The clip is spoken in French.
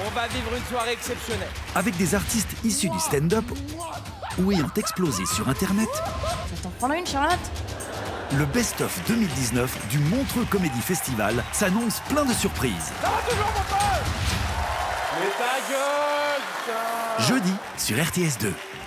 on va vivre une soirée exceptionnelle. Avec des artistes issus du stand-up ou ayant explosé sur Internet, Tu vas t'en prendre une, Charlotte? le Best-of 2019 du Montreux Comedy Festival s'annonce plein de surprises. Ça va toujours, mon pote? Mais ta gueule, putain! Jeudi sur RTS 2.